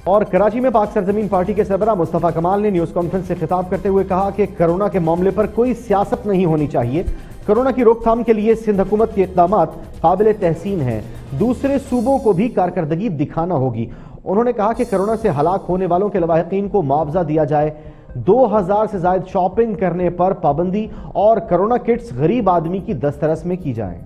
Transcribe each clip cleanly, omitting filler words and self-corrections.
اور کراچی میں پاک سرزمین پارٹی کے سربراہ مصطفیٰ کمال نے نیوز کانفرنس سے خطاب کرتے ہوئے کہا کہ کرونا کے معاملے پر کوئی سیاست نہیں ہونی چاہیے. کرونا کی روک تھام کے لیے سندھ حکومت کے اقدامات قابل تحسین ہیں. دوسرے صوبوں کو بھی کارکردگی دکھانا ہوگی. انہوں نے کہا کہ کرونا سے ہلاک ہونے والوں کے لواحقین کو معاوضہ دیا جائے. 2000 سے زائد شاپنگ کرنے پر پابندی اور کرونا کٹس غریب آدمی کی دسترس میں کی جائیں.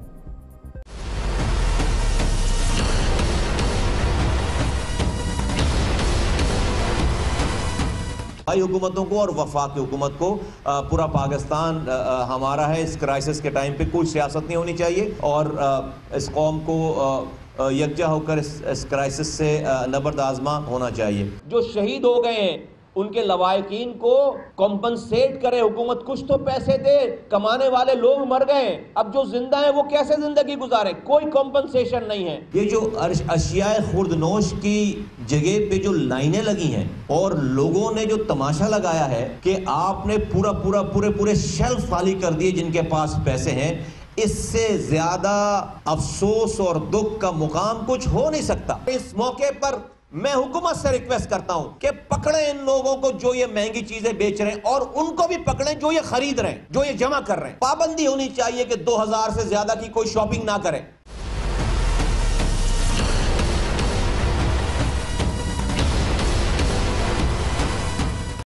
حکومتوں کو اور وفاق حکومت کو پورا پاکستان ہمارا ہے. اس کرائسس کے ٹائم پہ کوئی سیاست نہیں ہونی چاہیے اور اس قوم کو یکجا ہو کر اس کرائسس سے نبرد آزما ہونا چاہیے. جو شہید ہو گئے ہیں ان کے لواحقین کو کمپنسیٹ کرے حکومت. کچھ تو پیسے دے, کمانے والے لوگ مر گئے, اب جو زندہ ہیں وہ کیسے زندگی گزارے؟ کوئی کمپنسیشن نہیں ہے. یہ جو اشیاء خوردنوش کی جگہ پہ جو لائنیں لگی ہیں اور لوگوں نے جو تماشا لگایا ہے کہ آپ نے پورے شیلف خالی کر دیے جن کے پاس پیسے ہیں, اس سے زیادہ افسوس اور دکھ کا مقام کچھ ہو نہیں سکتا. اس موقع پر میں حکومت سے ریکویسٹ کرتا ہوں کہ پکڑیں ان لوگوں کو جو یہ مہنگی چیزیں بیچ رہے ہیں, اور ان کو بھی پکڑیں جو یہ خرید رہے ہیں, جو یہ جمع کر رہے ہیں. پابندی ہونی چاہیے کہ 2000 سے زیادہ کی کوئی شاپنگ نہ کرے.